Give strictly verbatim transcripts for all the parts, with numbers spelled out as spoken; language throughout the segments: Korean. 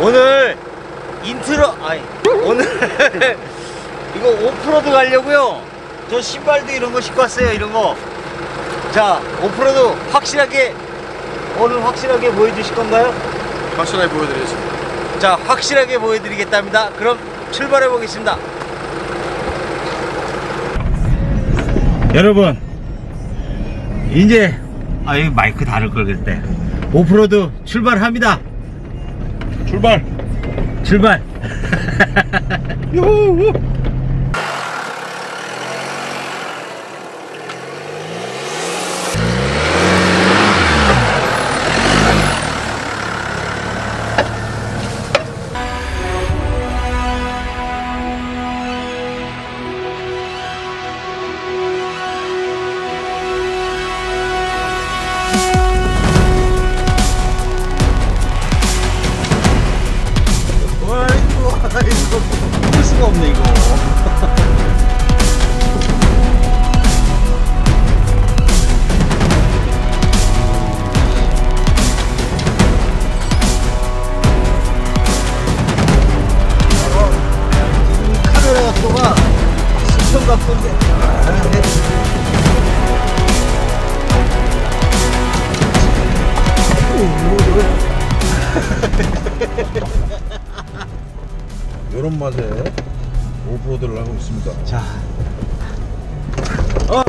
오늘 인트로 아니 오늘 이거 오프로드 가려고요. 저 신발도 이런 거 신고 왔어요. 이런 거. 자, 오프로드 확실하게 오늘 확실하게 보여주실 건가요? 확실하게 보여드리겠습니다. 자, 확실하게 보여드리겠답니다. 그럼 출발해 보겠습니다. 여러분, 이제 아 여기 마이크 다를 걸 그때 오프로드 출발합니다. 출발. 출발. 유후. 이거 볼 수가 없네 이거. 이 카메라 각도가 수평 각도인데. 이런 맛에 오프로드를 하고 있습니다. 자, 어.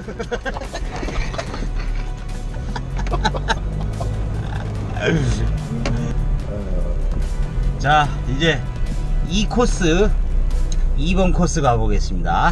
자, 이제 이 코스 이 번 코스 가보겠습니다.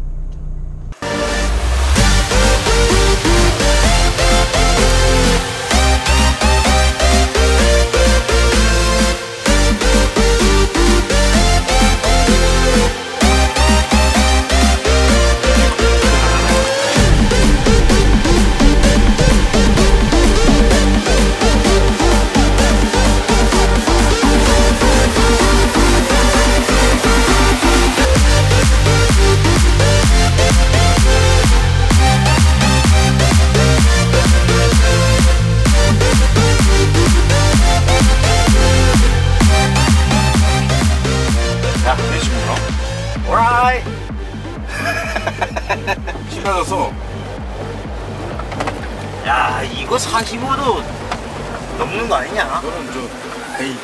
오라이. 시간어서 야, 이거 사십오 도 넘는 거 아니냐? 이거는 저 에이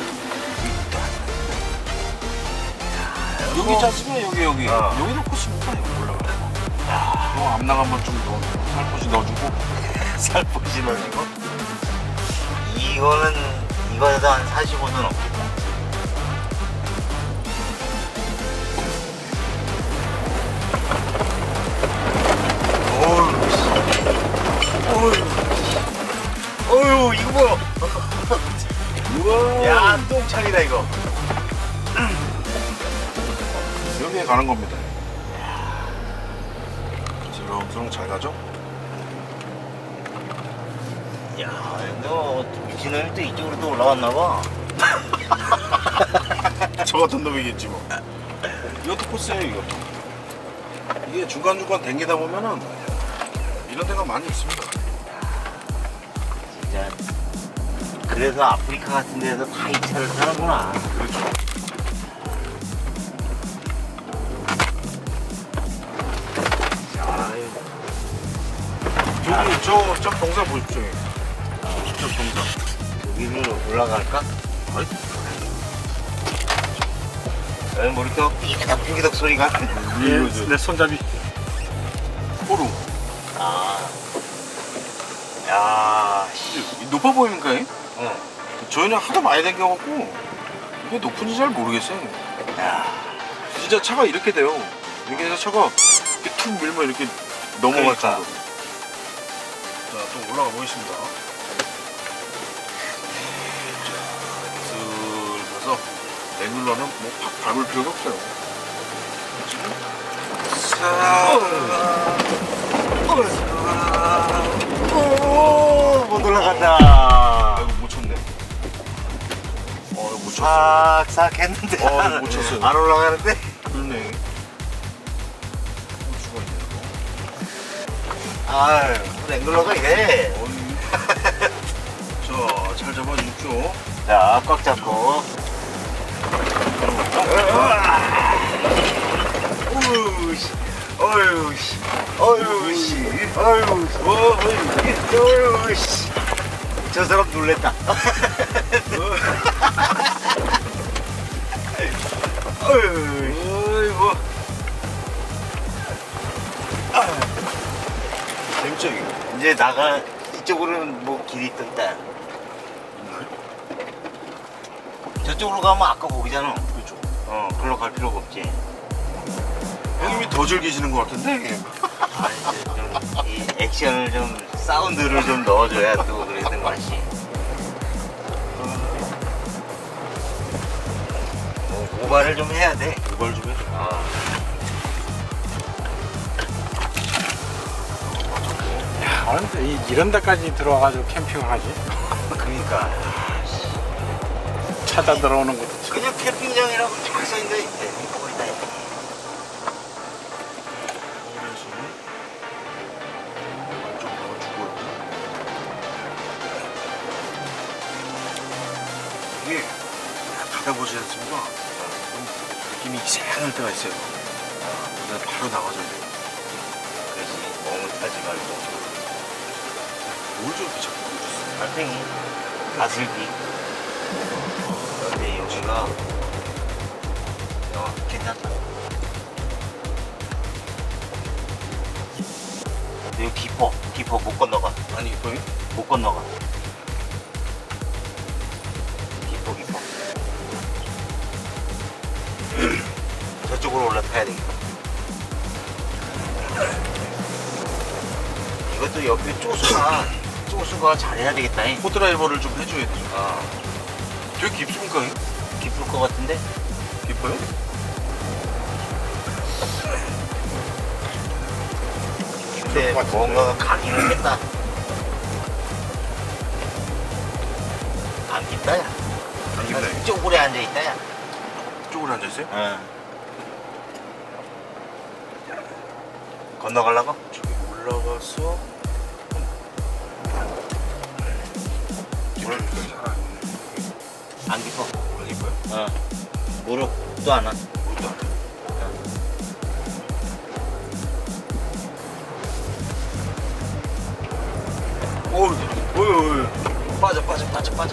여기 있지 않습니까? 여기 여기 어. 여기 놓고 싶다. 여기 올라가. 야, 너 앞낭 한번 좀 넣어. 살포시 넣어주고. 살포시 넣어주고. 이거는 이거에도 한 사십오 도 넘겠다. 어휴, 이거 뭐야? 우와. 야, 똥창이다 이거. 여기에 가는 겁니다. 지렁지렁 잘 가죠? 야, 너 미친놈이 또 이쪽으로 또 올라왔나 봐. 저 같은 놈이겠지 뭐. 이것도 코스예요, 이것도. 이게 중간중간 댕기다 보면은 이런 데가 많이 있습니다. 진짜 그래서 아프리카 같은 데서 다 이 차를 타는구나. 그렇죠. 저기 저, 저 동상 보십시오. 저 동상. 여기를 올라갈까? 아이. 여기 뭐 이렇게 삐기덕 삐기덕 소리가. 예, 내 손잡이. 호루. 아, 야, 씨. 높아 보입니까? 응. 어. 저희는 하도 많이 댕겨갖고 이게 높은지 잘 모르겠어요. 야, 진짜 차가 이렇게 돼요. 이렇게 해서 차가 이렇게 툭 밀면 이렇게 넘어갈 그러니까. 정도. 자, 또 올라가 보겠습니다. 자, 슬 가서 앵글러는 뭐 바, 밟을 필요가 없어요. 오, 못 올라간다. 아이고 못 쳤네. 어, 못 쳤어. 싹싹 했는데 어, 안, 못 쳤어요. 안 올라가는데. 그러네. 수가 있네요. 아유, 랭글러가 이래. 자, 잘 잡아주십시오. 자, 꽉 잡고. 어휴, 씨. 어휴, 씨. 어휴, 씨. 어휴, 씨. 어휴, 씨. 저 사람 놀랬다. 어휴, 재밌죠 이게? 이제 나가, 이쪽으로는 뭐 길이 또 있다. 저쪽으로 가면 아까 거기잖아. 그렇죠. 어, 글로 갈 필요가 없지. 형님이 더 즐기시는 것 같은데? 아, 이제 좀, 이 액션을 좀, 사운드를 좀 넣어줘야 또 그랬던 맛이. 뭐, 고발을 좀 해야 돼. 고발 좀 해줘. 아. 아, 근데 이- 이런 데까지 들어와가지고 캠핑을 하지? 그러니까. 찾아 들어오는 것도 참. 그냥 캠핑장이라고 쫙 써있는데, 거기다. 이게 받아보지 않습니까? 좀 느낌이 이상할 때가 있어요. 그냥 바로 나가줘야 돼요. 그렇지. 멍을 타지 말고. 뭘 저렇게 자꾸 보여줬어? 달팽이, 가슬기. 근데 여기가, 어, 괜찮다. 근데 여기 깊어. 깊어. 못 건너가. 아니 이거요? 못 건너가. 깊어, 깊어. 저쪽으로 올라타야 되겠다. 이것도 옆에 쪼수가, 쪼수가 잘해야 되겠다. 잉? 코드라이버를 좀 해줘야 되죠. 아, 되게 깊습니까? 형? 깊을 것 같은데? 깊어요? 근데 뭔가가 가기는 했다. 안 깊다, 야. 안 깊나요? 쪼그려 앉아있다, 야. 쪽으로 앉아있어요? 응. 건너가려고? 저기 올라가서 물 안 깊어. 안 깊어요? 어. 무릎도 안 와. 물도 안 돼요. 어우, 어휴, 어휴. 빠져, 빠져, 빠져, 빠져.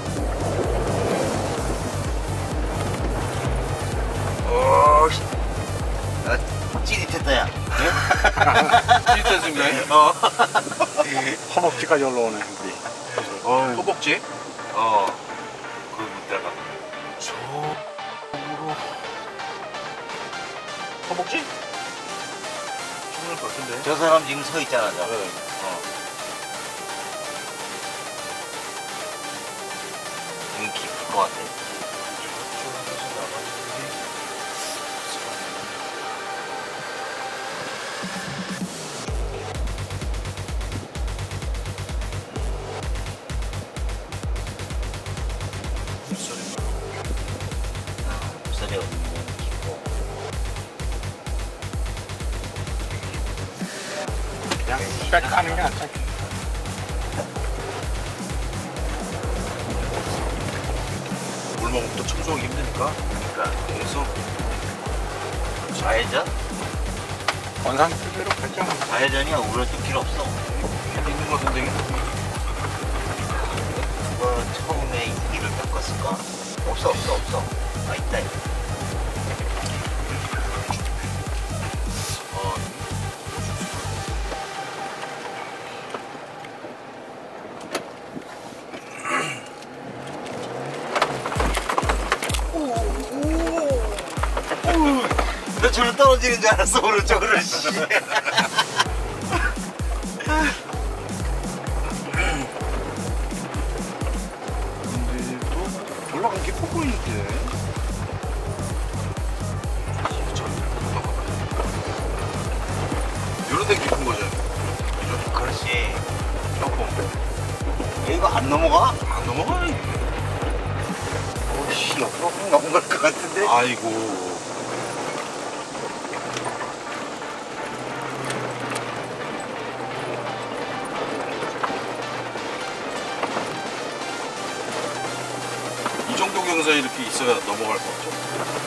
어, 씨. 아, 찌릿했다, 야. 찌릿했습니까? 어. 허벅지까지 올라오네, 우리. 어. 허벅지? 어. 그 밑에가. 저으로 허벅지? 충분할 것 같은데. 저 사람 지금 서 있잖아, 저. 네. 어. 지금 깊을 것 같아. 목소리가 너무 깊고. 그냥 빽 까는 게 낫지. 물먹도 청소하기 힘드니까. 그러니까. 그래서 좌회전? 원상 뜻대로 결정한 거. 좌회전이야. 우회전 필요 없어. 있는 것 같은데. 누가 처음에 이 길을 닦았을까? 없어, 없어, 없어. 아, 있다, 있다. 어, 나 저로 떨어지는 줄 알았어, 오른쪽으로. 씨. 근데도 올라간 게 커 보이는데. 이런 데 깊은 거죠. 그죠? 그렇지. 조금. 이거 안 넘어가? 안 넘어가. 오씨, 옆으로 확 넘어갈 것 같은데? 아이고. 이 정도 옆에서 이렇게 있어야 넘어갈 것 같죠?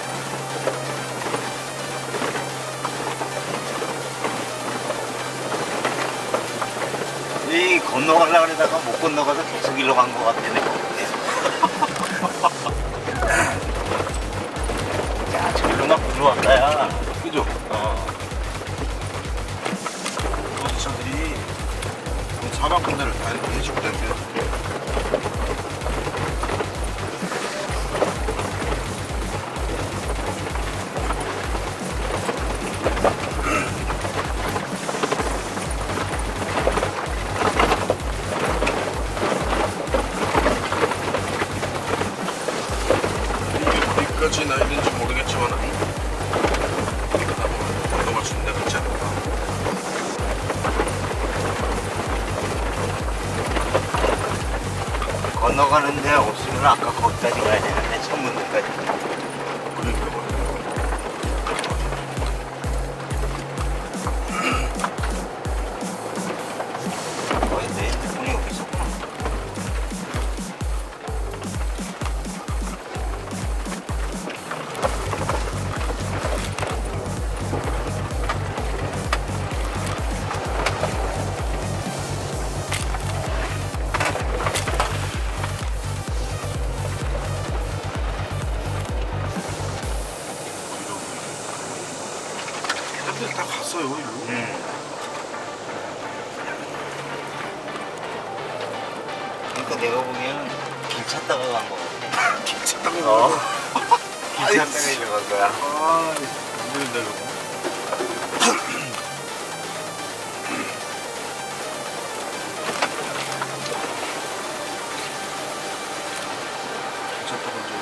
이 건너가려고 그러다가 못 건너가서 계속 일로 간 것 같네. 야, 저기로 막 들어왔다, 야. 그죠? 어. 도지사들이 사방 군데를 다 이렇게 해주고 다니면 어디까지 나 있는지 모르겠지만 건너갈 수 있는 데가 있지 않을까. 건너가는 데 없으면 아까 거기까지 가야 되는데, 천문대까지. 그러니까 말이야. 어, 내 핸드폰이 여기 있었구나. 애들 다 갔어요, 이거. 음. 그러니까 내가 보기에는 길 찾다가 간 거 같아. 괜찮다고. 어. 아이, 길 찾다가 일로 간 거야. 아, 안 되는데, 이거. 괜찮다고 이제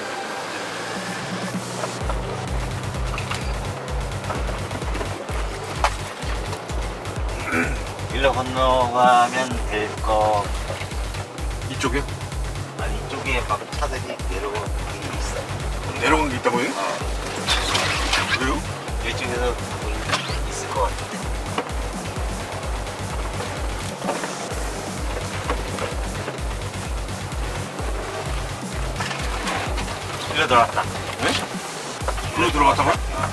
일로 건너가면 될 거. 이쪽에 아니, 이쪽에 막 차들이 내려오는 게 있어. 내려간 게 있다고요? 어. 그래요? 이쪽에서 뭐 있을 것 같은데. 일로 들어왔다. 네? 일로 들어갔다가?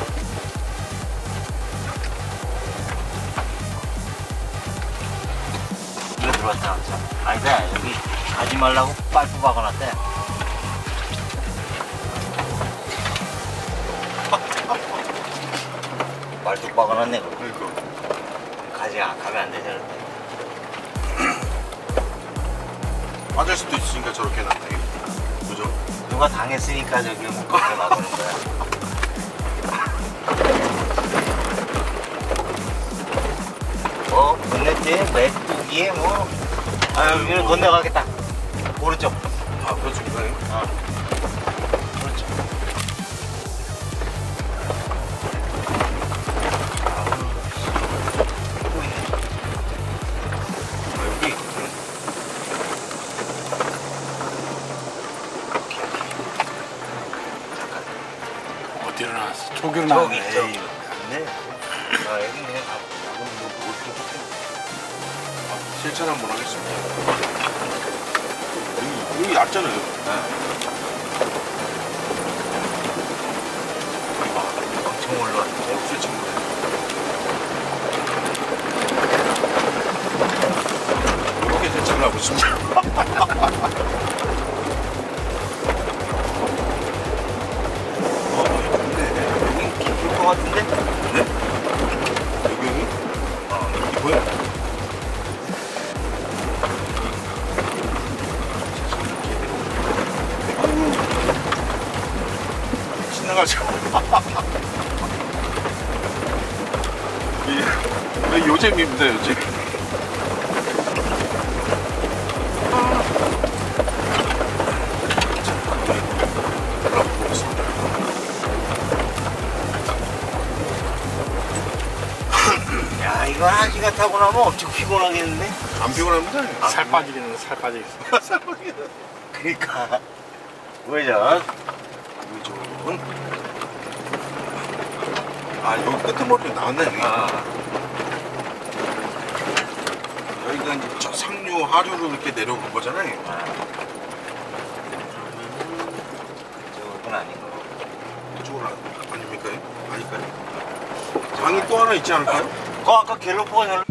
일로 들어왔다. 아니다, 여기 가지 말라고 파이프 박아놨대. 말뚝 박아놨네. 그거. 그러니까. 가지 안 가면 안 되잖아. 빠질 수도 있으니까 저렇게 해놨네. 그죠? 누가 당했으니까 저기 뭐 그렇게 막는 거야. 뭐 건너뛰에 메뚜기에 뭐. 아, 여기는 건너가겠다. 오른쪽. 아, 그렇죠. 그래요? 어. 그렇죠. 아, 여기. 어디로 나왔어? 저기로 저기 나왔네. 있죠. 네. 아, 여기 그냥 가. 나는 뭐 어떻게 할게. 실천 한번 하겠습니다. 여기, 여기 얇잖아요. 엄청 올라왔네. 없을 친구네. 이렇게 세차를 하고 있습니다. 어, 좋네. 여기 깊을 것 같은데? 네? 여기, 여기? 아, 여기 보여? 신나가지고. 이, 요잼입니다, 요잼. 야, 이거 한 시간 타고 나면 엄청 피곤하겠는데? 안 피곤합니다. 살 빠지겠네, 살 빠지겠어. 그니까. 왜죠? 이쪽은 아, 여기 끄트머리가 나왔네. 여기. 아, 여기가 이제 저 상류 하류로 이렇게 내려온 거잖아요. 아. 아닐까요? 아닐까요? 장이 또 하나 있지 않을까요? 그 아까 갤로퍼가 잘.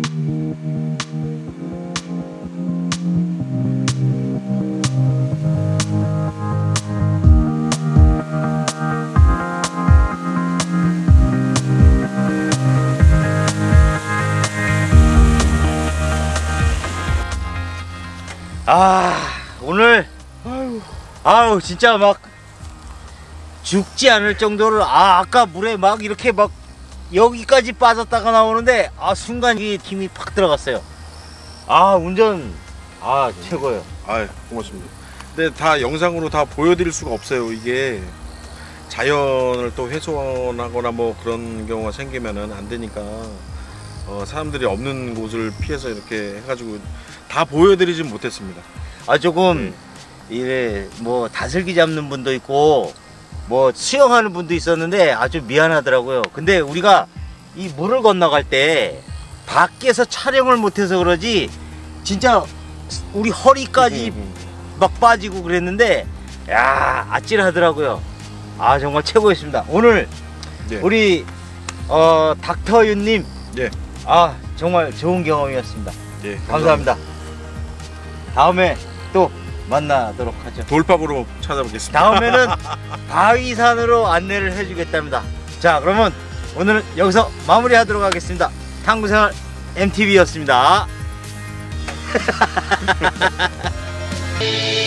아 오늘 아유, 아유 진짜 막 죽지 않을 정도로 아 아까 물에 막 이렇게 막 여기까지 빠졌다가 나오는데 아 순간 이 힘이 팍 들어갔어요. 아 운전 아 최고예요. 아 고맙습니다. 근데 다 영상으로 다 보여드릴 수가 없어요. 이게 자연을 또 훼손하거나 뭐 그런 경우가 생기면은 안 되니까 어, 사람들이 없는 곳을 피해서 이렇게 해가지고 다 보여드리진 못했습니다. 아 조금 이래 뭐 다슬기 잡는 분도 있고 뭐 수영하는 분도 있었는데 아주 미안하더라고요. 근데 우리가 이 물을 건너갈 때 밖에서 촬영을 못해서 그러지 진짜 우리 허리까지 막 빠지고 그랬는데 야 아찔하더라고요. 아 정말 최고였습니다. 오늘 네. 우리 어 닥터윤님 예. 아 정말 좋은 경험이었습니다. 예, 감사합니다. 다음에 또 만나도록 하죠. 돌팝으로 찾아보겠습니다. 다음에는 바위산으로 안내를 해주겠답니다. 자 그러면 오늘은 여기서 마무리하도록 하겠습니다. 탐구생활 엠티비였습니다.